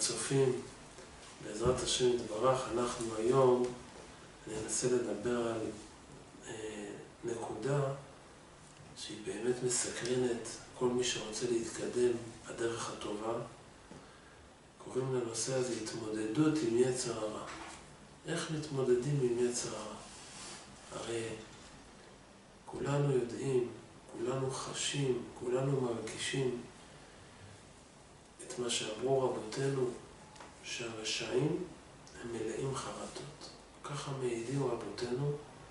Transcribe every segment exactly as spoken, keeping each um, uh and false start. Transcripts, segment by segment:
הצופים, בעזרת השם יתברך, אנחנו היום ננסה לדבר על אה, נקודה שהיא באמת מסקרנת כל מי שרוצה להתקדם בדרך הטובה. קוראים לנושא הזה התמודדות עם יצר הרע. איך מתמודדים עם יצר הרע? הרי כולנו יודעים, כולנו חשים, כולנו מרגישים את מה שאמרו רבותינו, שהרשעים הם מלאים חרטות. ככה מעידים רבותינו,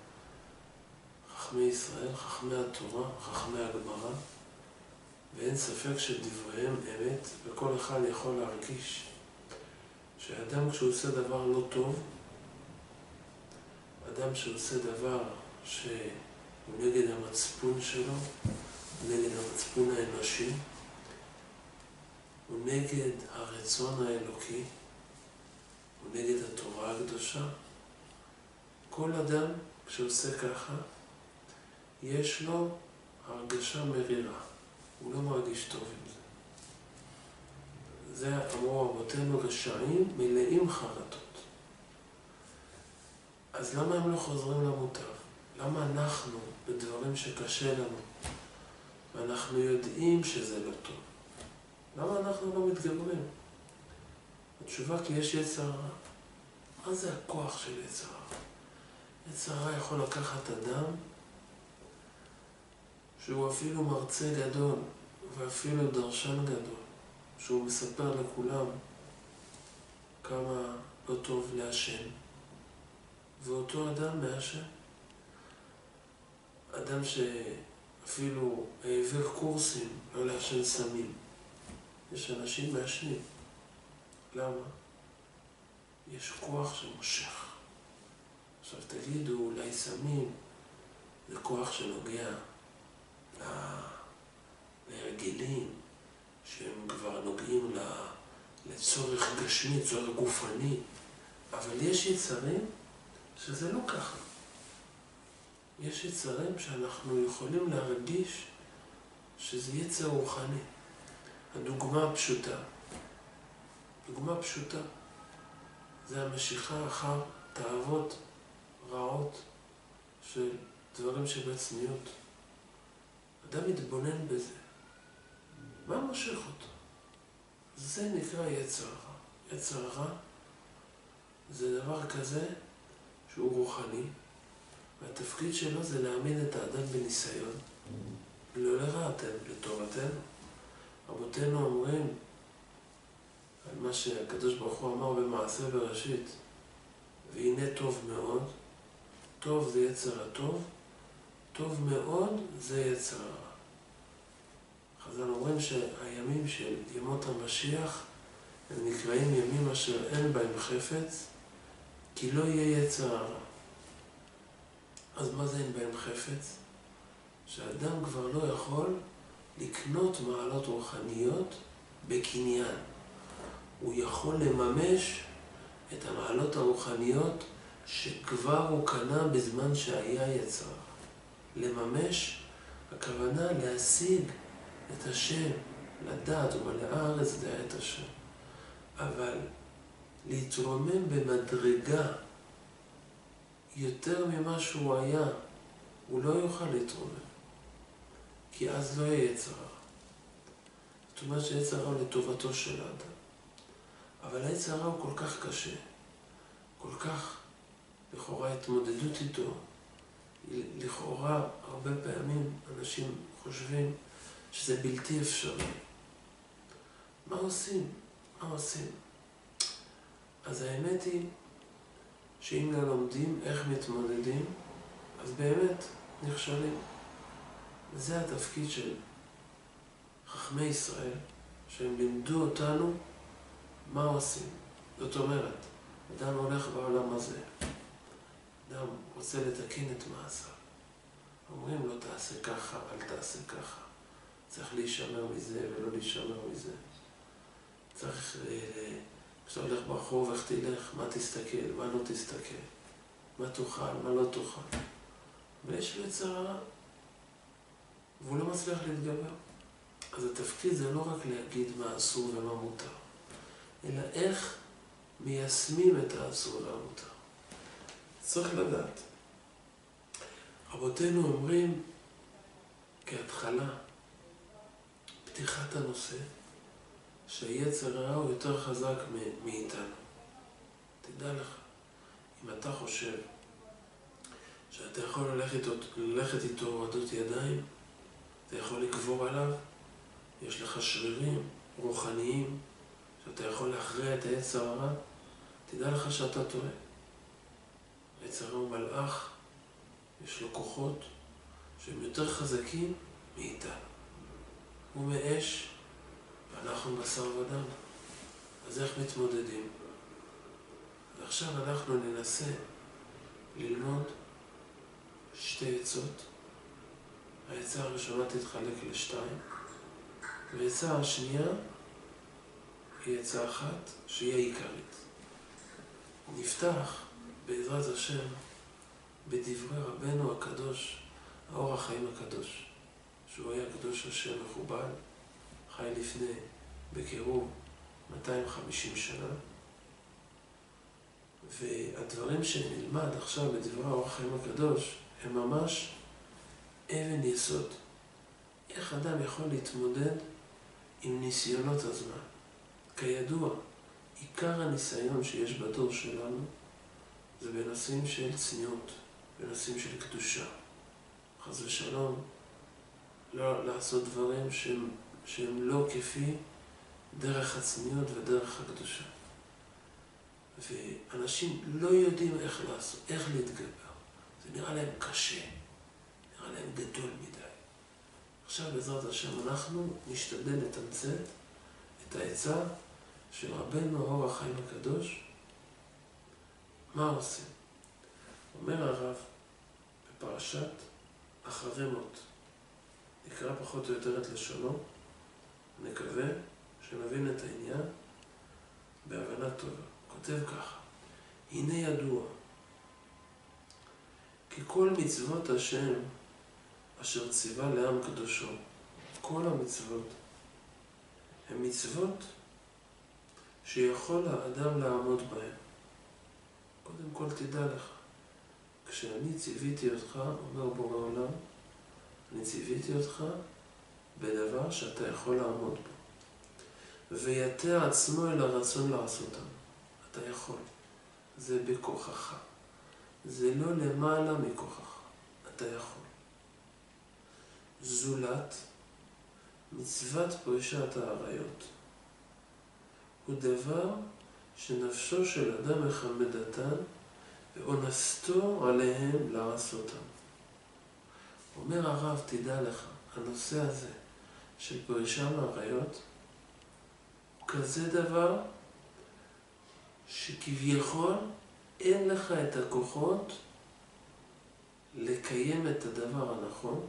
חכמי ישראל, חכמי התורה, חכמי הגמרא, ואין ספק שדבריהם אמת, וכל אחד יכול להרגיש שאדם כשהוא עושה דבר לא טוב, אדם שעושה דבר שהוא נגד המצפון שלו, נגד המצפון האנושי, הוא נגד הרצון האלוקי, הוא נגד התורה הקדושה. כל אדם שעושה ככה, יש לו הרגשה מרירה. הוא לא מרגיש טוב עם זה. זה אמרו רבותינו, רשעים מלאים חרטות. אז למה הם לא חוזרים למוטב? למה אנחנו, בדברים שקשה לנו, ואנחנו יודעים שזה לא טוב, למה אנחנו לא מתגברים? התשובה כי יש יצר רע. מה זה הכוח של יצר רע? יצר רע יכול לקחת אדם שהוא אפילו מרצה גדול ואפילו דרשן גדול, שהוא מספר לכולם כמה לא טוב להשם, ואותו אדם מהשם, אדם שאפילו העביר קורסים לא להשם סמים. יש אנשים מעשנים. למה? יש כוח שמושך. עכשיו תגידו, אולי סמים זה כוח שנוגע להרגלים, שהם כבר נוגעים לצורך גשמי, צורך גופני, אבל יש יצרים שזה לא ככה. יש יצרים שאנחנו יכולים להרגיש שזה יצר רוחני. הדוגמה הפשוטה, דוגמה פשוטה, זה המשיכה אחר תאוות רעות של דברים שבצניעות. אדם מתבונן בזה. מה מושך אותו? זה נקרא יצר רע. יצר רע זה דבר כזה שהוא רוחני, והתפקיד שלו זה להעמיד את האדם בניסיון, לא לרעתנו, לטובתנו. רבותינו אומרים על מה שהקדוש ברוך הוא אמר במעשה בראשית, והנה טוב מאוד, טוב זה יצר הטוב, טוב מאוד זה יצר הרע. חז"ל אומרים שהימים של ימות המשיח הם נקראים ימים אשר אין בהם חפץ, כי לא יהיה יצר הרע. אז מה זה אין בהם חפץ? שאדם כבר לא יכול לקנות מעלות רוחניות בקניין. הוא יכול לממש את המעלות הרוחניות שכבר הוא קנה בזמן שהיה יצר. לממש, הכוונה להשיג את השם, לדעת ומלא הארץ דעה את השם. אבל להתרומם במדרגה יותר ממה שהוא היה, הוא לא יוכל להתרומם. כי אז לא יהיה יצר רע. זאת אומרת שיצר רע לטובתו של האדם. אבל היצר רע הוא כל כך קשה, כל כך לכאורה התמודדות איתו. לכאורה הרבה פעמים אנשים חושבים שזה בלתי אפשרי. מה עושים? מה עושים? אז האמת היא שאם לא לומדים איך מתמודדים, אז באמת נכשלים. זה התפקיד של חכמי ישראל, שהם לימדו אותנו מה עושים. זאת אומרת, אדם הולך בעולם הזה, אדם רוצה לתקן את מעשיו. אומרים לו, תעשה ככה, אל תעשה ככה. צריך להישמר מזה ולא להישמר מזה. צריך, כשאתה הולך ברחוב, איך תלך, מה תסתכל, מה לא תסתכל, מה תאכל, מה לא תאכל. ויש לו יצר רע, והוא לא מצליח להתגבר. אז התפקיד זה לא רק להגיד מה אסור ומה מותר. אלא איך מיישמים את האסור והמותר. צריך לדעת. רבותינו אומרים כהתחלה, פתיחת הנושא, שהיצר הרע הוא יותר חזק מאיתנו. תדע לך, אם אתה חושב שאתה יכול ללכת איתו, ללכת איתו הורדות ידיים, אתה יכול לגבור עליו, יש לך שרירים רוחניים, שאתה יכול להכריע את היצר הרע, תדע לך שאתה טועה. היצר הרע הוא מלאך, יש לו כוחות שהם יותר חזקים מאיתנו. הוא מאש ואנחנו בשר ודם. אז איך מתמודדים? ועכשיו אנחנו ננסה ללמוד שתי עצות. העצה הראשונה תתחלק לשתיים, והעצה השנייה היא עצה אחת שהיא העיקרית. נפתח בעזרת השם בדברי רבנו הקדוש, האור החיים הקדוש, שהוא היה קדוש השם מכובד, חי לפני בקירוב מאתיים וחמישים שנה, והדברים שנלמד עכשיו בדברי האור החיים הקדוש הם ממש אבן יסוד. איך אדם יכול להתמודד עם ניסיונות הזמן? כידוע, עיקר הניסיון שיש בדור שלנו זה בנושאים של צניעות, בנושאים של קדושה. חס ושלום, לא לעשות דברים שהם, שהם לא כפי דרך הצניעות ודרך הקדושה. ואנשים לא יודעים איך לעשות, איך להתגבר. זה נראה להם קשה, נראה להם גדול מדי. עכשיו בעזרת השם אנחנו נשתדל לתמצת את העצה של רבנו האור החיים הקדוש. מה עושים? אומר הרב בפרשת אחרי מות, נקרא פחות או יותר את לשונו, נקווה שנבין את העניין בהבנה טובה. כותב ככה, הנה ידוע כי כל מצוות השם אשר ציווה לעם קדושו, כל המצוות הן מצוות שיכול האדם לעמוד בהן. קודם כל תדע לך, כשאני ציוויתי אותך, אומר בורא עולם, אני ציוויתי אותך בדבר שאתה יכול לעמוד בו. ויתר עצמו אל הרצון לעשותם. אתה יכול. זה בכוחך. זה לא למעלה מכוחך. אתה יכול. זולת מצוות פרישת העריות הוא דבר שנפשו של אדם מחמדתן ואונסתו עליהם לעשותם. אומר הרב, תדע לך, הנושא הזה של פרישה מהעריות הוא כזה דבר שכביכול אין לך את הכוחות לקיים את הדבר הנכון,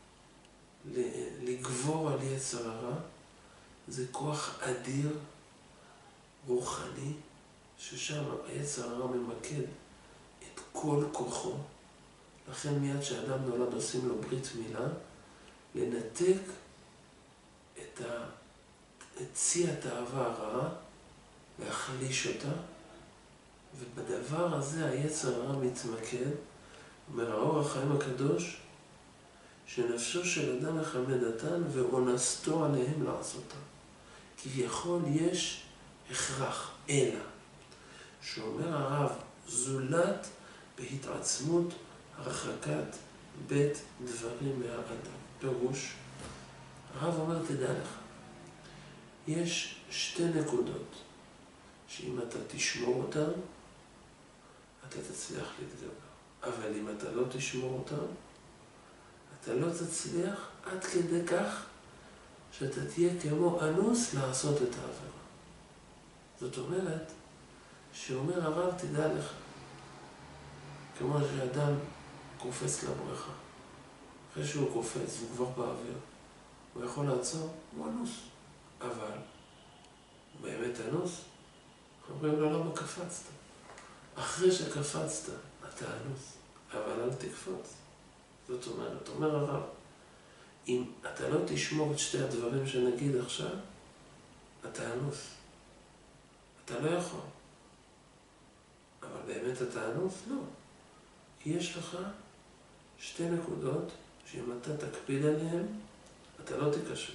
לגבור על יצר הרע. זה כוח אדיר, רוחני, ששם היצר הרע ממקד את כל כוחו. לכן מיד שאדם נולד עושים לו ברית מילה, לנתק את, ה... את צי התאווה הרעה, להחליש אותה, ובדבר הזה היצר הרע מתמקד. אומר האור החיים הקדוש, שנפשו של אדם מחמדתן ואונסתו עליהם לעשותם. כביכול יש הכרח, אלא, שאומר הרב, זולת בהתעצמות הרחקת בית דברים מהאדם. פירוש, הרב אומר, תדע לך, יש שתי נקודות, שאם אתה תשמור אותן, אתה תצליח להתגבר. אבל אם אתה לא תשמור אותן, אתה לא תצליח עד כדי כך שאתה תהיה כמו אנוס לעשות את העבירה. זאת אומרת, שאומר הרב, תדע לך, כמו שאדם קופץ לבריכה, אחרי שהוא קופץ והוא כבר באוויר, הוא יכול לעצור, הוא אנוס. אבל, הוא באמת אנוס? אומרים לו, למה קפצת? אחרי שקפצת, אתה אנוס, אבל אל תקפוץ. זאת אומרת, אומר הרב, אם אתה לא תשמור את שתי הדברים שנגיד עכשיו, אתה אנוס. אתה לא יכול. אבל באמת אתה אנוס? לא. כי יש לך שתי נקודות שאם אתה תקפיד עליהן, אתה לא תיקשר.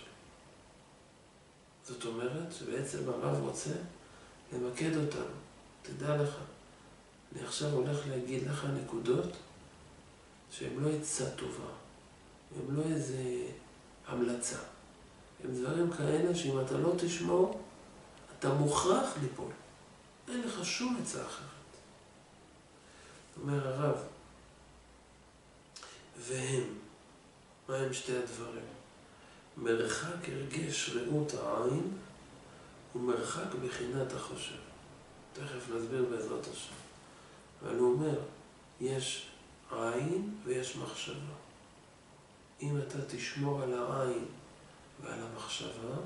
זאת אומרת שבעצם הרב רוצה למקד אותנו. תדע לך, אני עכשיו הולך להגיד לך נקודות שהן לא עצה טובה, הן לא איזה המלצה. הם דברים כאלה שאם אתה לא תשמור, אתה מוכרח ליפול. אין לך שום עצה אחרת. אומר הרב, והם, מה הם שתי הדברים? מרחק הרגש ראות העין ומרחק בחינת החושב. תכף נסביר בעזרת השם. אבל הוא אומר, יש עין ויש מחשבה. אם אתה תשמור על העין ועל המחשבה,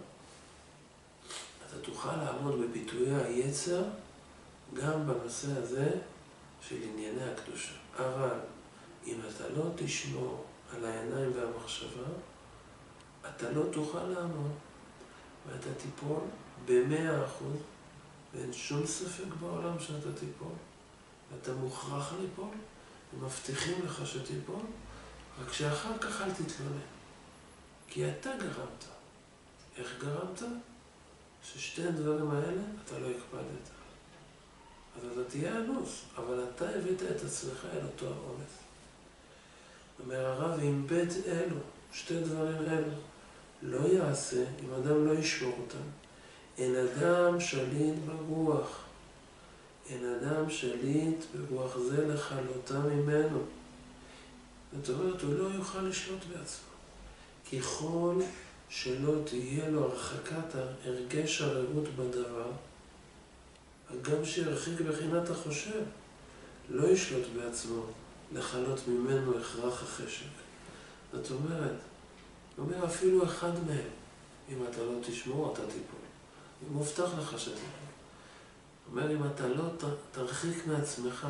אתה תוכל לעמוד בביטויי היצר גם בנושא הזה של ענייני הקדושה. אבל אם אתה לא תשמור על העיניים והמחשבה, אתה לא תוכל לעמוד, ואתה תיפול במאה אחוז, ואין שום ספק בעולם שאתה תיפול, ואתה מוכרח ליפול, ומבטיחים לך שתיפול, רק שאחר כך אל תתלונן. כי אתה גרמת. איך גרמת? ששתי הדברים האלה אתה לא הקפדת. אז אתה תהיה אנוס, אבל אתה הבאת את עצמך אל אותו האונס. אומר הרב, אם בית אלו, שתי דברים אלו, לא יעשה, אם אדם לא ישמור אותם, אין אדם שליט ברוח. אין אדם שליט ברוח זה לכלותה ממנו. זאת אומרת, הוא לא יוכל לשלוט בעצמו. ככל שלא תהיה לו הרחקת הרגש הרעות בדבר, גם שירחיק בחינת החושב, לא ישלוט בעצמו לחלות ממנו הכרח החשק. זאת אומרת, הוא אומר אפילו אחד מהם, אם אתה לא תשמור, אתה תיפול. הוא מובטח לך שתיפול. הוא אומר, אם אתה לא תרחיק מעצמך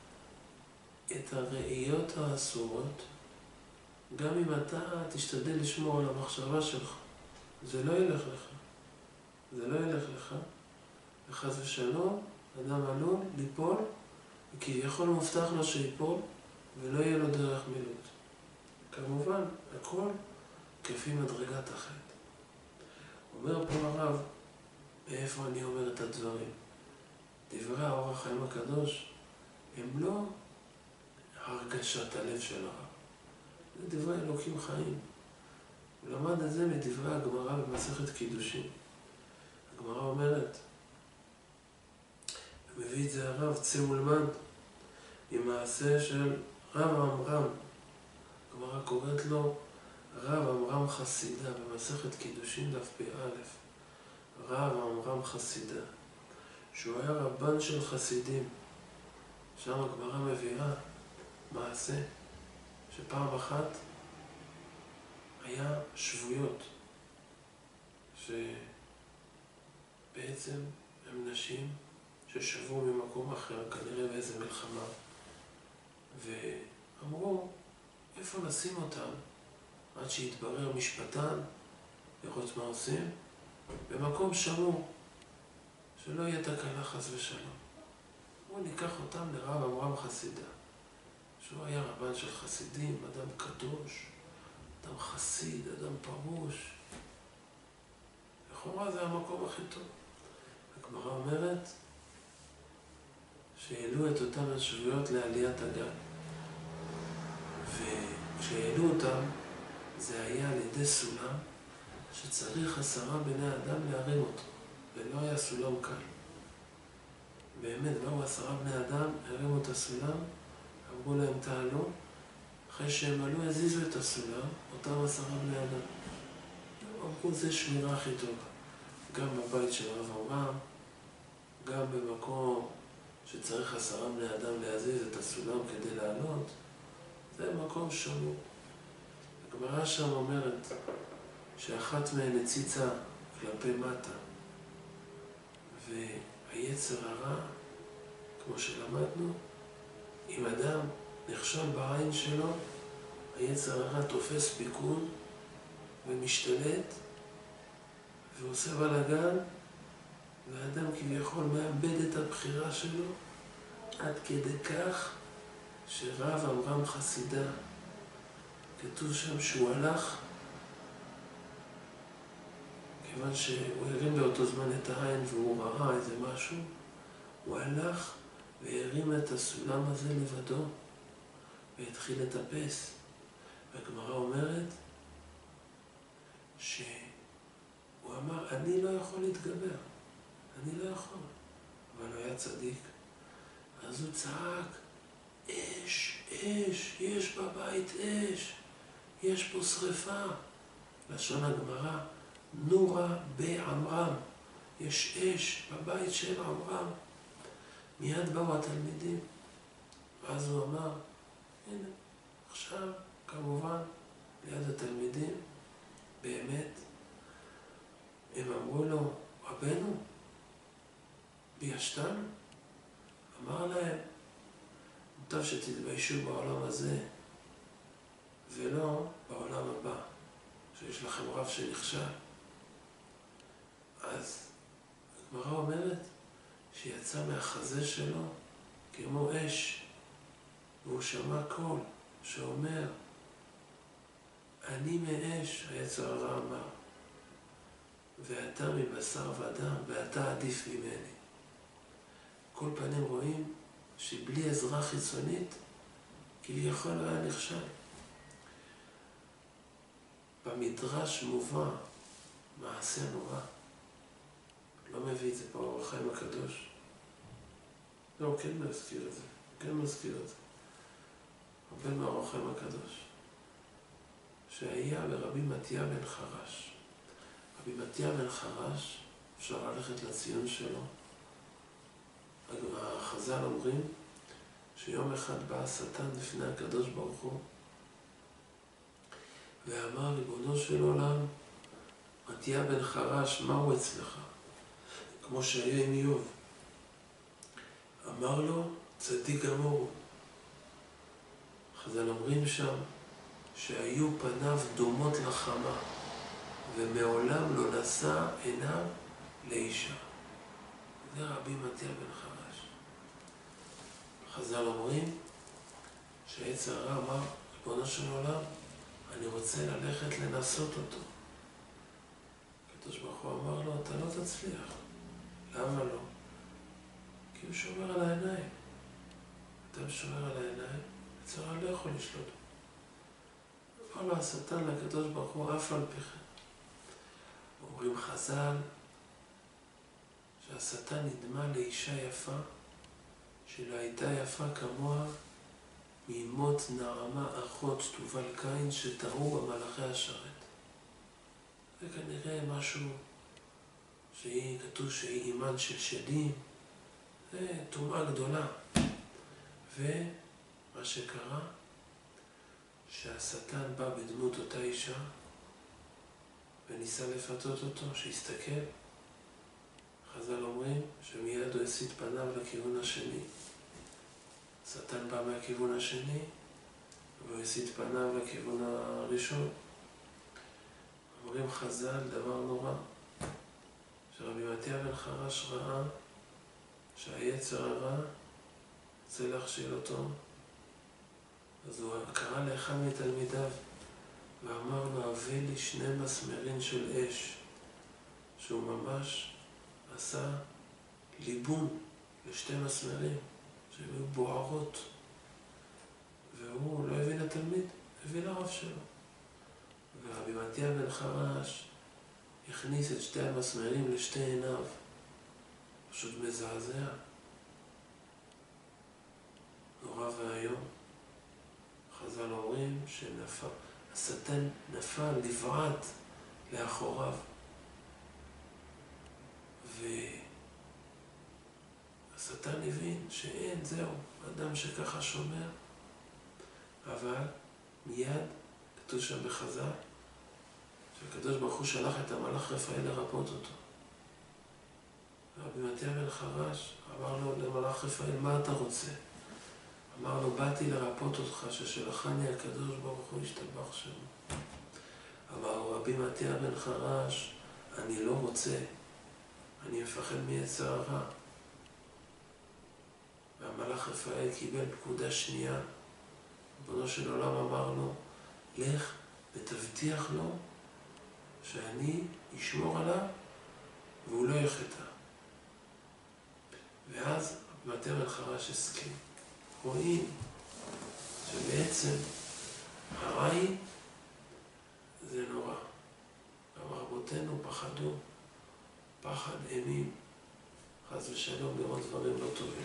את הראיות האסורות, גם אם אתה תשתדל לשמור על המחשבה שלך, זה לא ילך לך. זה לא ילך לך. וחס ושלום, אדם עלול ליפול, וכביכול מובטח לו שיפול, ולא יהיה לו דרך מילוט. כמובן, הכל כפי מדרגת החטא. אומר פה הרב, מאיפה אני אומר את הדברים? דברי האור החיים הקדוש הם לא הרגשת הלב של הרב. זה דברי אלוקים חיים. הוא למד את זה מדברי הגמרא במסכת קידושין. הגמרא אומרת, מביא את זה הרב צא ולמד ממעשה של רב עמרם. הגמרא קוראת לו רב עמרם חסידה במסכת קידושין דף פ"א. רב עמרם חסידה, שהוא היה רבן של חסידים. שם הגמרא מביאה מעשה שפעם אחת היה שבויות שבעצם הם נשים ששבו ממקום אחר, כנראה באיזה מלחמה, ואמרו איפה נשים אותם עד שיתברר משפטן, לראות מה עושים, במקום שמור, שלא יהיה תקלה חס ושלום. בואו ניקח אותם לרב עמרם חסידה, שהוא היה רבן של חסידים, אדם קדוש, אדם חסיד, אדם פרוש. לכאורה זה המקום הכי טוב. הגמרא אומרת שהעלו את אותם השבויות לעליית הגל. וכשהעלו אותם, זה היה על ידי סולם שצריך עשרה בני אדם להרים אותו, ולא היה סולם קל. באמת, באו עשרה בני אדם, הרימו את הסולם, אמרו להם תעלו, אחרי שהם עלו, הזיזו את הסולם, אותם עשרה בני אדם. אמרו, זה שמירה הכי טובה. גם בבית של רב עמרם, גם במקום שצריך עשרה בני אדם להזיז את הסולם כדי לעלות, זה מקום שמור. הגמרא שם אומרת שאחת מהן הציצה כלפי מטה, והיצר הרע, כמו שלמדנו, אם אדם נכשל בעין שלו, היצר הרע תופס פיקון ומשתלט ועושה בלגן והאדם כביכול מאבד את הבחירה שלו, עד כדי כך שרב אמרם חסידה, כתוב שם שהוא הלך, כיוון שהוא הרים באותו זמן את העין והוא ראה איזה משהו, הוא הלך והרים את הסולם הזה לבדו והתחיל לטפס. והגמרא אומרת שהוא אמר, אני לא יכול להתגבר, אני לא יכול. אבל הוא היה צדיק. אז הוא צעק, אש, אש, יש בבית אש, יש פה שריפה. לשון הגמרא, נורה בעמרם, יש אש בבית של עמרם. מיד באו התלמידים, ואז הוא אמר, הנה, עכשיו, כמובן, ליד התלמידים, באמת, הם אמרו לו, רבנו, ביישתנו? אמר להם, מוטב שתתביישו בעולם הזה, ולא בעולם הבא, שיש לכם רב שנכשל. אז הגמרא אומרת שיצא מהחזה שלו כמו אש, והוא שמע קול שאומר, אני מאש, היצר הרע אמר, ואתה מבשר ודם, ואתה עדיף ממני. כל פנים רואים שבלי עזרה חיצונית, כביכול לא היה נכשל. במדרש מובא מעשה נורא. לא מביא את זה פה אור החיים הקדוש. לא, כן מזכיר את זה. כן מזכיר את זה. הרבה מאור החיים הקדוש. שהיה ברבי מתיה בן חרש. רבי מתיה בן חרש, אפשר ללכת לציון שלו. החז"ל אומרים שיום אחד בא השטן לפני הקדוש ברוך הוא ואמר, ריבונו של עולם, מתיה בן חרש, מהו אצלך? כמו שהיה עם איוב. אמר לו, צדיק גמור. חז"ל אומרים שם שהיו פניו דומות לחמה, ומעולם לא נשא עיניו לאישה. זה רבי מתיה בן חרש. חז"ל אומרים שהיצר הרע אמר, ריבונו של עולם, אני רוצה ללכת לנסות אותו. הקדוש ברוך הוא אמר לו, אתה לא תצליח. למה לא? כי הוא שומר על העיניים. אתה שומר על העיניים, היצר הרע לא יכול לשלוט. אמר לו השטן לקדוש ברוך הוא, אף על פי כן. אומרים חז"ל שהשטן נדמה לאישה יפה, שלא הייתה יפה כמוה מאמות נעמה אחות תובל קין שטעו במלאכי השרת. זה כנראה משהו שהיא, כתוב שהיא אימן של שדים, זה טומאה גדולה. ומה שקרה, שהשטן בא בדמות אותה אישה וניסה לפתות אותו, שיסתכל. חז"ל אומרים שמיד הוא הסיט פניו לכיוון השני. השטן בא מהכיוון השני והוא הסיט פניו לכיוון הראשון. אומרים חז"ל דבר נורא, שרבי מתיה בן חרש ראה שהיצר הרע רוצה להכשיל אותו, אז הוא קרא לאחד מתלמידיו ואמר לו, הביא לי שני מסמרים של אש, שהוא ממש עשה ליבון לשתי מסמרים שהיו בוערות, והוא לא הבין לתלמיד, הבין לרב שלו. ורבי מתיה בן חרש הכניס את שתי המסמרים לשתי עיניו, פשוט מזעזע, נורא והיום. חז"ל אומרים שנפל, השטן נפל, נבעט לאחוריו, והשטן הבין שאין, זהו, אדם שככה שומר. אבל מיד כתוב שם בחז"ל שהקדוש ברוך הוא שלח את המלאך רפאל לרפות אותו. רבי מתיה בן חרש אמר לו למלאך רפאל, מה אתה רוצה? אמר לו, באתי לרפות אותך ששלחני הקדוש ברוך הוא ישתבח שמו. אמר רבי מתיה בן חרש, אני לא רוצה, אני מפחד מיצר הרע. והמלאך רפאל קיבל פקודה שנייה. ריבונו של עולם אמר לו, לך ותבטיח לו שאני אשמור עליו והוא לא יחטא. ואז ותרא חרש הסכים. רואים שבעצם הרעי זה נורא. גם רבותינו פחדו, פחד אימים, חס ושלום לראות דברים לא טובים.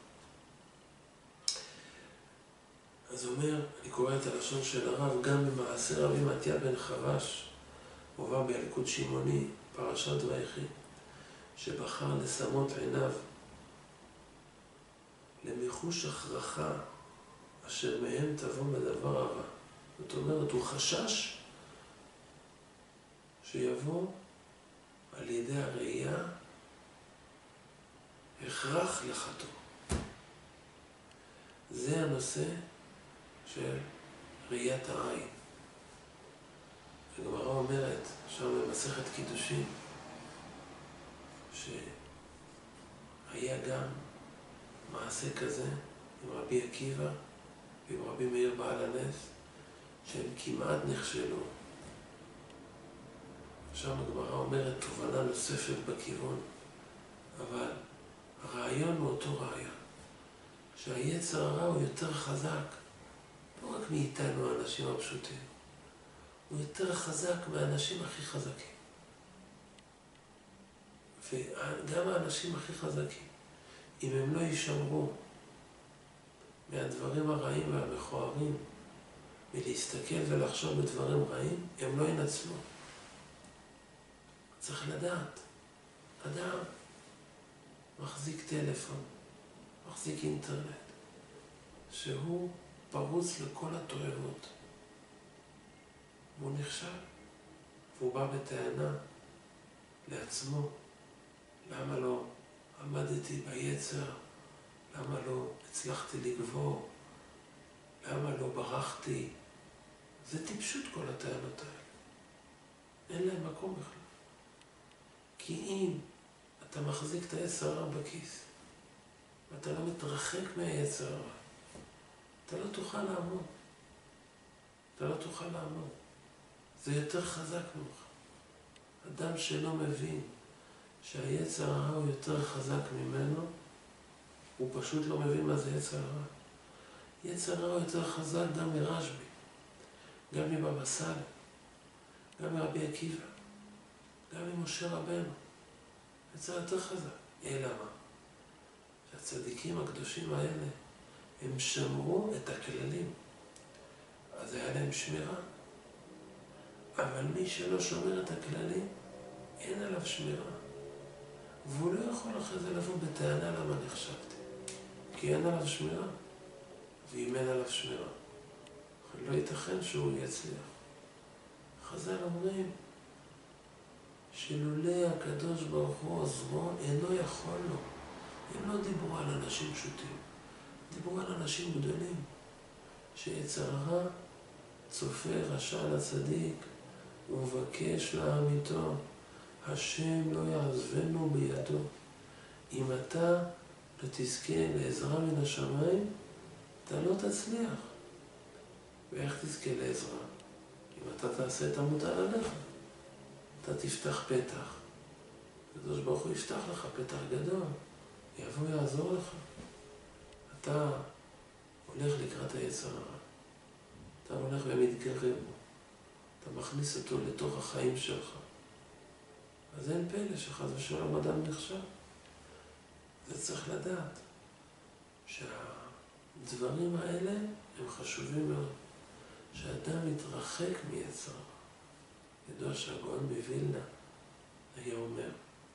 אז אומר, אני קורא את הלשון של הרב, גם במעשה רבי מתיה בן חרש, מובא בילקוט שמעוני, פרשת ויחי, שבחר לשמות עיניו למיחוש הכרחה אשר מהם תבוא בדבר הרע. זאת אומרת, הוא חשש שיבוא על ידי הראייה הכרח לחטוא. זה הנושא של ראיית העין. הגמרא אומרת, שם במסכת קידושין, שהיה גם מעשה כזה עם רבי עקיבא ועם רבי מאיר בעל הנס, שהם כמעט נכשלו. שם הגמרא אומרת תובנה נוספת בכיוון, אבל הרעיון הוא אותו רעיון, שהיצר הרע הוא יותר חזק, לא רק מאיתנו האנשים הפשוטים, הוא יותר חזק מהאנשים הכי חזקים. וגם האנשים הכי חזקים, אם הם לא יישמרו מהדברים הרעים והמכוערים, מלהסתכל ולחשוב בדברים רעים, הם לא ינצלו. צריך לדעת, אדם מחזיק טלפון, מחזיק אינטרנט, שהוא פרוץ לכל התועבות. והוא נכשל, והוא בא בטענה לעצמו, למה לא עמדתי ביצר, למה לא הצלחתי לגבור, למה לא ברחתי. זה טיפשות כל הטענות האלה. אין להם מקום בכלל. כי אם אתה מחזיק את היצר הרע בכיס, ואתה לא מתרחק מהיצר הרע, אתה לא תוכל לעמוד. אתה לא תוכל לעמוד. זה יותר חזק ממך. אדם שלא מבין שהיצר הרע הוא יותר חזק ממנו, הוא פשוט לא מבין מה זה יצר הרע. יצר הרע הוא יותר חזק גם מרשב"י, גם מבבא סאלי, גם מרבי עקיבא, גם ממשה רבנו. יצר יותר חזק. אלא מה? שהצדיקים הקדושים האלה, הם שמרו את הכללים. אז היה להם שמירה. אבל מי שלא שומר את הכללים, אין עליו שמירה. והוא לא יכול אחרי זה לבוא בטענה למה נכשלתי. כי אין עליו שמירה. ואם אין עליו שמירה, לא ייתכן שהוא יצליח. חז"ל אומרים שלולא הקדוש ברוך הוא עוזרו, אינו יכול לו. הם לא דיברו על אנשים פשוטים. דיברו על אנשים גדולים. שיצר הרע צופה רשע לצדיק ומבקש לעם איתו, השם לא יעזבנו בידו. אם אתה לא תזכה לעזרה מן השמיים, אתה לא תצליח. ואיך תזכה לעזרה? אם אתה תעשה את המוטל עליך, אתה תפתח פתח. הקדוש ברוך הוא יפתח לך פתח גדול, יבוא יעזור לך. אתה הולך לקראת היצר הרע. אתה הולך ומתגרב בו. אתה מכניס אותו לתוך החיים שלך. אז אין פלא שחס ושלום אדם נכשל. זה צריך לדעת שהדברים האלה הם חשובים מאוד. שאדם מתרחק מיצר. ידוע שהגאון מווילנה היה אומר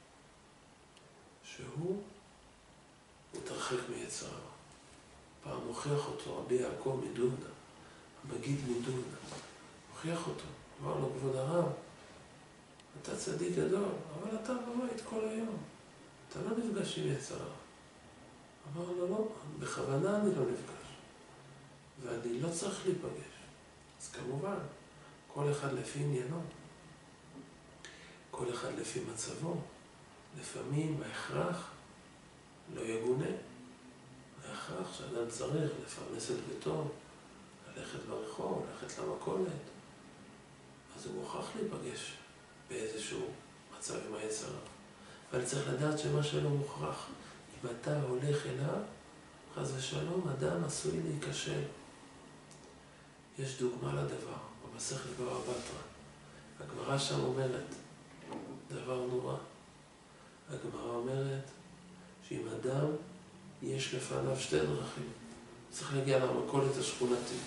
שהוא מתרחק מיצר. פעם הוכיח אותו רבי יעקב מדובנה, המגיד מדובנה. הוכיח אותו, אמר לו, כבוד הרב, אתה צדיק גדול, אבל אתה בבית כל היום. אתה לא נפגש עם יצר. אמר לו, לא, בכוונה אני לא נפגש. ואני לא צריך להיפגש. אז כמובן, כל אחד לפי עניינו, כל אחד לפי מצבו. לפעמים ההכרח לא יגונה. ההכרח שאדם צריך לפרנס את ביתו, ללכת ברחוב, ללכת למכולת, אז הוא מוכרח להיפגש באיזשהו מצב עם היצר. אבל צריך לדעת שמה שלא מוכרח, אם אתה הולך אליו, חס ושלום, אדם עשוי להיכשל. יש דוגמה לדבר, במסכת בבא בתרא. הגמרא שם אומרת, דבר נורא. הגמרא אומרת שאם אדם יש לפניו שתי דרכים, צריך להגיע למכולת השכונתית.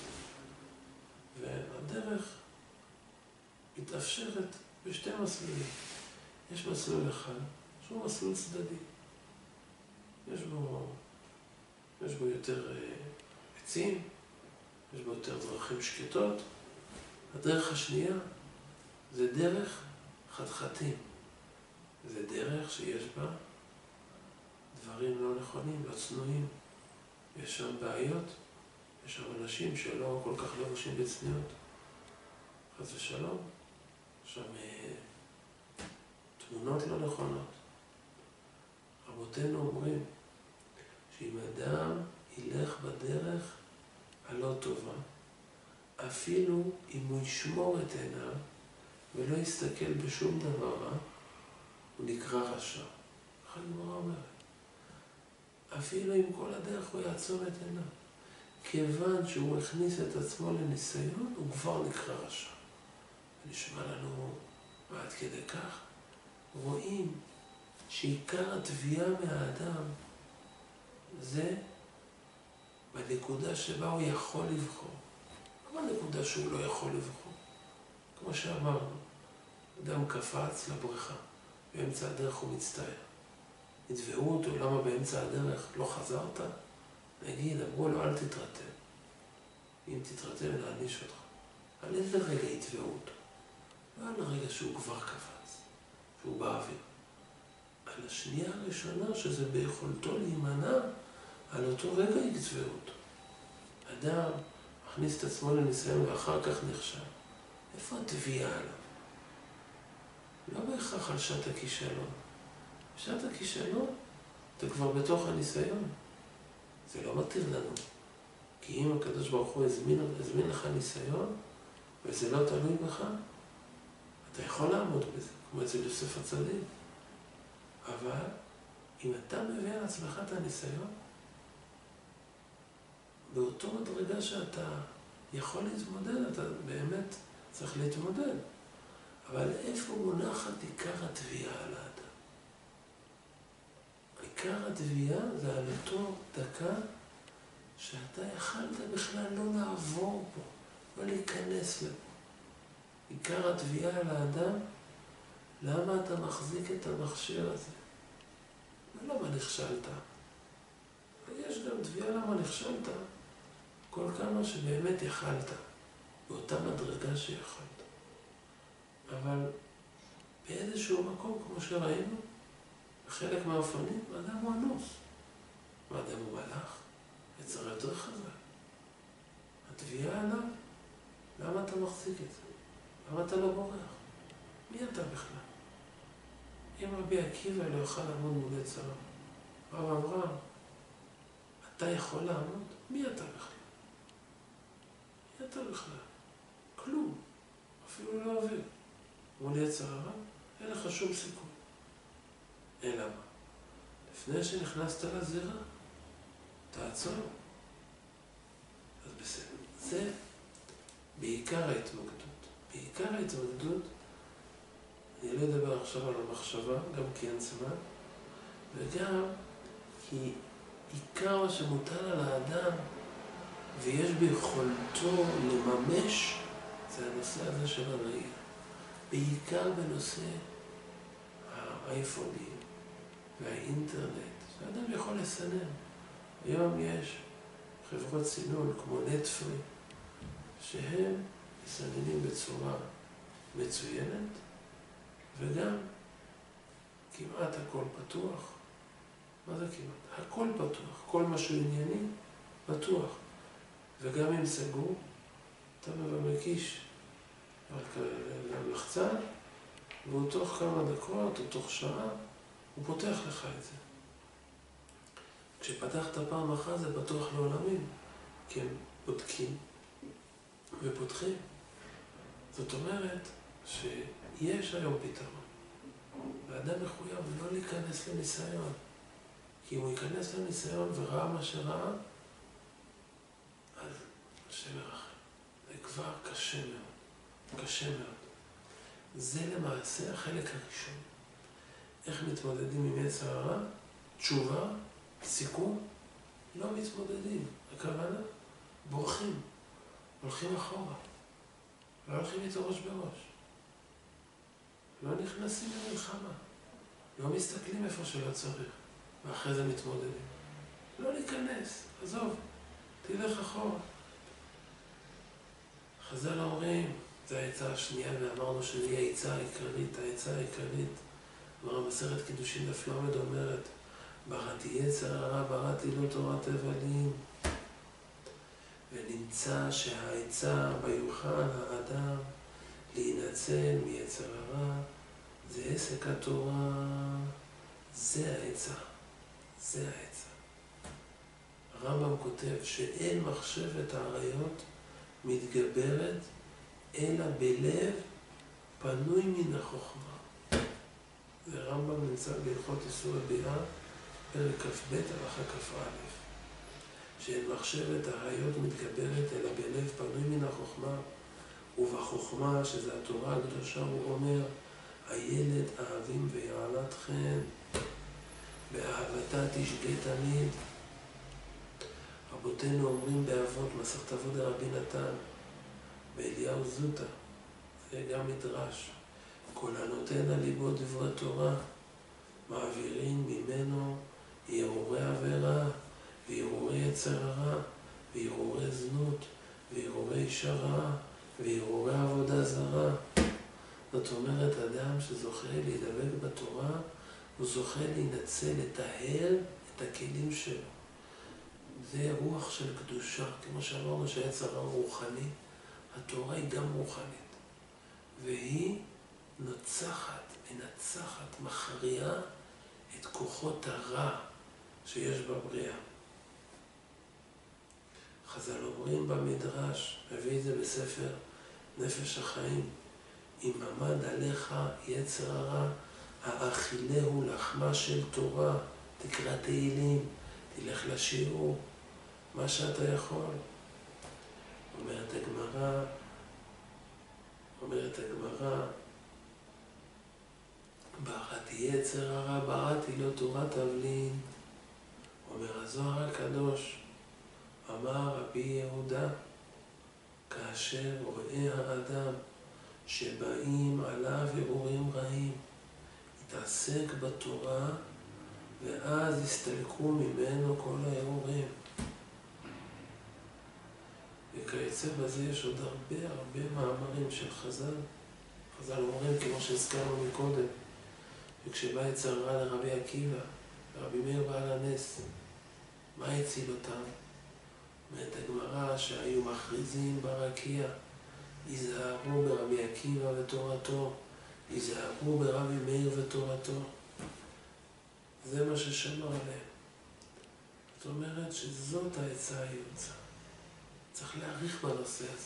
והדרך מתאפשרת בשתי מסלולים. יש מסלול אחד שהוא מסלול צדדי. יש בו, יש בו יותר עצים, יש בו יותר דרכים שקטות. הדרך השנייה זה דרך חתחתים. זה דרך שיש בה דברים לא נכונים, לא צנועים. יש שם בעיות, יש שם אנשים שלא כל כך לבושים בצניעות. חס ושלום, יש שם אה, תמונות לא נכונות. רבותינו אומרים שאם אדם ילך בדרך הלא טובה, אפילו אם הוא ישמור את עיניו ולא יסתכל בשום דבר רע, הוא נקרא רשע. איך הגמרא אומרת? אפילו אם כל הדרך הוא יעצור את עיניו. כיוון שהוא הכניס את עצמו לניסיון, הוא כבר נקרא רשע. נשמע לנו עד כדי כך. רואים שעיקר התביעה מהאדם זה בנקודה שבה הוא יכול לבחור. לא בנקודה שהוא לא יכול לבחור. כמו שאמרנו, אדם קפץ לבריכה, באמצע הדרך הוא מצטער. יתבעו אותו, למה באמצע הדרך לא חזרת? נגיד, אמרו לו, אל תתרתם. אם תתרתם, נעניש אותך. על איזה רגע יתבעו אותו? לא על הרגע שהוא כבר קפץ, שהוא באוויר. על השנייה הראשונה, שזה ביכולתו להימנע, על אותו רגע יתבעו אותו. אדם מכניס את עצמו לניסיון ואחר כך נכשל. איפה התביעה עליו? לא בהכרח על שעת הכישלון. בשעת הכישלון, אתה כבר בתוך הניסיון. זה לא מתיר לנו. כי אם הקדוש ברוך הוא הזמין, הזמין לך ניסיון, וזה לא תלוי בך, אתה יכול לעמוד בזה, כמו אצל יוסף הצדיק. אבל אם אתה מביא על עצמך את הניסיון, באותו מדרגה שאתה יכול להתמודד, אתה באמת צריך להתמודד. אבל איפה מונחת עיקר התביעה על האדם? עיקר התביעה זה על אותו דקה שאתה יכלת בכלל לא לעבור פה, לא להיכנס לפה. עיקר התביעה על האדם, למה אתה מחזיק את המכשיר הזה? ולמה נכשלת? ויש גם תביעה למה נכשלת, כל כמה שבאמת יכלת, באותה מדרגה שיכלת. אבל באיזשהו מקום, כמו שראינו, בחלק מהאופנים, האדם הוא אנוס. האדם הוא מלאך, יצר יותר חזק. התביעה עליו, למה אתה מחזיק את זה? למה אתה לא בורח? מי אתה בכלל? אם רבי עקיבא לא יוכל לעמוד מול יצר, רב אברהם, אתה יכול לעמוד? מי אתה בכלל? מי אתה בכלל? כלום. אפילו לא אוויר. מול יצר הרע, אין לך שום סיכוי. אלא מה? לפני שנכנסת לזירה, תעצור. אז בסדר. זה בעיקר ההתמקדות. בעיקר ההתמקדות, אני לא אדבר עכשיו על המחשבה, גם כי אין זמן, וגם כי עיקר מה שמוטל על האדם, ויש ביכולתו לממש, זה הנושא הזה של הראייה. בעיקר בנושא האייפונים והאינטרנט, שהאדם יכול לסנן. היום יש חברות סינון כמו נטפרי, שהם מסננים בצורה מצוינת, וגם כמעט הכל פתוח. מה זה כמעט? הכל פתוח. כל משהו ענייני פתוח. וגם אם סגור, אתה מקיש לחצן, והוא תוך כמה דקות או תוך שעה הוא פותח לך את זה. כשפתחת פעם אחת זה פתוח לעולמים, כי הם בודקים ופותחים. זאת אומרת שיש היום פתרון. ואדם מחויב לא להיכנס לניסיון. כי אם הוא ייכנס לניסיון וראה מה שראה, אז השם ירחם. זה כבר קשה מאוד. קשה מאוד. זה למעשה החלק הראשון. איך מתמודדים עם יצר הרע? תשובה, סיכום, לא מתמודדים. הכוונה, בורחים, הולכים אחורה. לא הולכים איתו ראש בראש. לא נכנסים למלחמה. לא מסתכלים איפה שלא צריך. ואחרי זה מתמודדים. לא להיכנס, עזוב, תלך אחורה. חז"ל אומרים, זה העצה השנייה, ואמרנו שהיא העצה העיקרית, העצה העיקרית. אמר המסכת קידושין דף למד אומרת, בראתי יצר הרע, בראתי לא תורת הבלים. ונמצא שהעצה ביוכל האדם להינצל מיצר הרע, זה עסק התורה, זה העצה, זה העצה. הרמב"ם כותב שאין מחשבת העריות מתגברת, אלא בלב פנוי מן החוכמה. זה רמב"ם נמצא בהלכות איסור הביאה, פרק כ"ב הלכה כ"א. שאין מחשבת העריות מתגברת, אלא בלב פנוי מן החוכמה, ובחוכמה, שזה התורה הקדושה, הוא אומר, הילד אהבים ויעלת חן, באהבתה תשגה תמיד. רבותינו אומרים באבות, מסכת אבות דרבי נתן, באליהו זוטה, זה גם מדרש, כל הנותן על ליבו דברי תורה, מעבירים ממנו הרהורי עבירה, והרהורי יצר הרע, והרהורי זנות, והרהורי אישה רעה, והרהורי עבודה זרה. זאת אומרת, אדם שזוכה להידבק בתורה, הוא זוכה להינצל, לטהר את הכלים שלו. זה רוח של קדושה, כמו שאמרנו שהיצר הרע רוחני, התורה היא גם רוחנית. והיא נוצחת, מנצחת, מכריעה את כוחות הרע שיש בבריאה. חז"ל אומרים במדרש, מביא את זה בספר נפש החיים, אם עמד עליך יצר הרע, האכילהו לחמה של תורה, תקרא תהילים, תלך לשיעור, מה שאתה יכול. אומרת הגמרא, אומרת הגמרא, בראתי יצר הרע, בראתי לא תורת הבלין. אומר הזוהר הקדוש, אמר רבי יהודה, כאשר רואה האדם שבאים עליו הרהורים רעים, יתעסק בתורה ואז יסתלקו ממנו כל ההרהורים. וכיוצא בזה יש עוד הרבה הרבה מאמרים של חז"ל. חז"ל אומרים, כמו שהזכרנו מקודם, וכשבא יצר הרע לרבי עקיבא, ורבי מאיר בעל הנס, מה הציל אותם? אומרת הגמרא שהיו מכריזים ברקיע, היזהרו ברבי עקיבא ותורתו, היזהרו ברבי מאיר ותורתו. זה מה ששמר עליהם. זאת אומרת שזאת העצה היוצא. צריך להעריך בנושא הזה.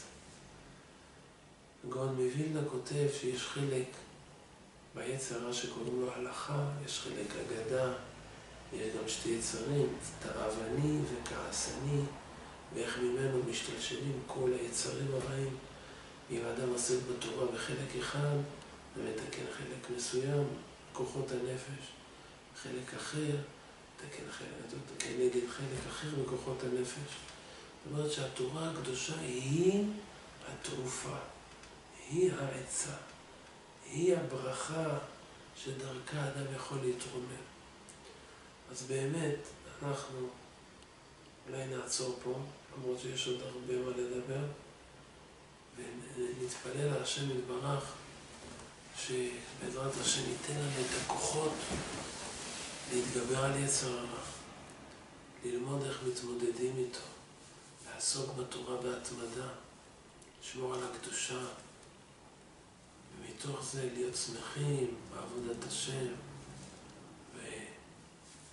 גאון מווילנה כותב שיש חלק ביצר הרע שקוראים לו הלכה, יש חלק אגדה, יש גם שתי יצרים, תאווני וכעסני, ואיך ממנו משתלשלים כל היצרים הרעים. אם האדם עוסק בתורה בחלק אחד, זה מתקן חלק מסוים, כוחות הנפש, חלק אחר, מתקן חלק, כנגד חלק אחר בכוחות הנפש. זאת אומרת שהתורה הקדושה היא התרופה, היא העצה, היא הברכה שדרכה האדם יכול להתרומם. אז באמת, אנחנו אולי נעצור פה, למרות שיש עוד הרבה מה לדבר, ונתפלל על השם יתברך, שבעזרת השם ייתן לנו את הכוחות להתגבר על יצר הרע, ללמוד איך מתמודדים איתו, לעסוק בתורה בהתמדה, לשמור על הקדושה, ומתוך זה להיות שמחים בעבודת השם,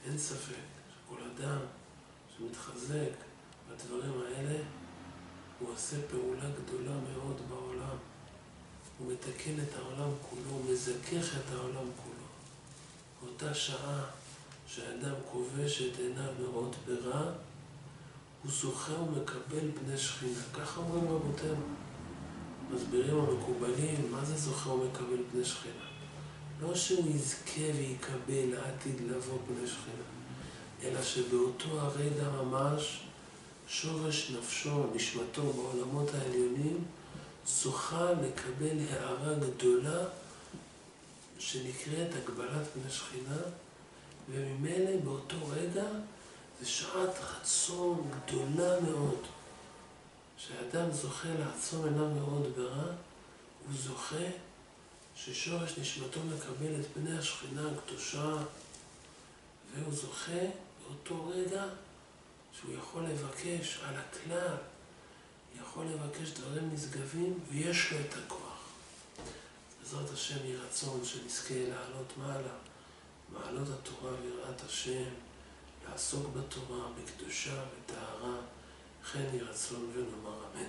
אין ספק שכל אדם שמתחזק בדברים האלה, הוא עושה פעולה גדולה מאוד בעולם. הוא מתקן את העולם כולו, הוא מזכך את העולם כולו. באותה שעה שהאדם כובש את עיניו מראות ברע, הוא זוכה ומקבל בני שכינה. ככה אומרים רבותינו. מסבירים המקובלים, מה זה זוכה ומקבל בני שכינה? לא שהוא יזכה ויקבל לעתיד לבוא בני שכינה, אלא שבאותו הרגע ממש שורש נפשו, נשמתו בעולמות העליונים, זוכה לקבל הערה גדולה שנקראת הגבלת בני שכינה, וממילא באותו רגע זה שעת רצון גדולה מאוד. כשאדם זוכה לעצום עיניו מאוד ברע, הוא זוכה ששורש נשמתו מקבל את בני השכינה הקדושה, והוא זוכה באותו רגע שהוא יכול לבקש על הכלל, יכול לבקש דברים נשגבים, ויש לו את הכוח. בעזרת השם יהי רצון שנזכה לעלות מעלה, מעלות התורה ויראת השם, לעסוק בתורה, בקדושה וטהרה, כן יהי רצון ונאמר אמן.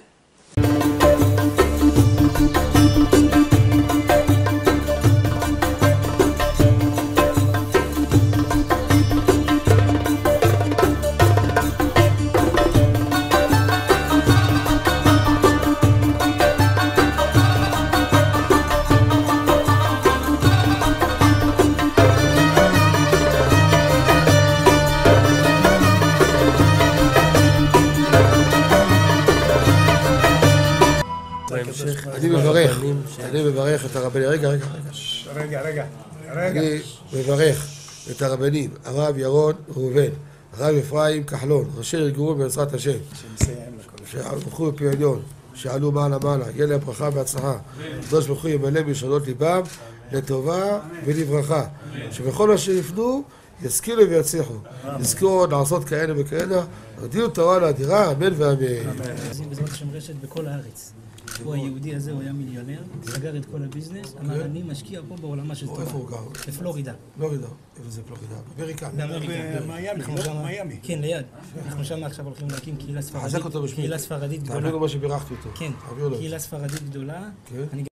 אני מברך, אני מברך את הרבנים, רגע, רגע, רגע, רגע, רגע. אני מברך את הרבנים, הרב ירון ראובן, הרב אפרים כחלון, ראשי ארגון בעזרת השם, שהלכו בפי עליון, שעלו מעלה מעלה, יהיה להם ברכה והצלחה, הקדוש ברוך הוא ימלא בישועות ליבם לטובה ולברכה, שבכל אשר יפנו ישכילו ויצליחו, יזכו עוד לעשות כאלה וכאלה, הודיעו תורה לאדירה, אמן ואמן. בעזרת השם רשת בכל הארץ. הוא היהודי הזה, הוא היה מיליונר, סגר את כל הביזנס, אמר אני משקיע פה בעולמה של תורה. איפה הוא גר? בפלורידה. פלורידה, איפה זה פלורידה? באמריקה. במיאמי. כן, ליד. אנחנו שם עכשיו הולכים להקים קהילה ספרדית. חזק אותו בשמי. קהילה ספרדית גדולה. תעבירו מה שבירכתי אותו. כן, קהילה ספרדית גדולה.